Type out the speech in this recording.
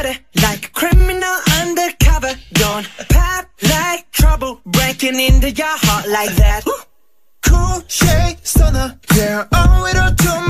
body like a criminal undercover. Don't pop like trouble, breaking into your heart like that. Cool shade stunner, yeah, owe it all to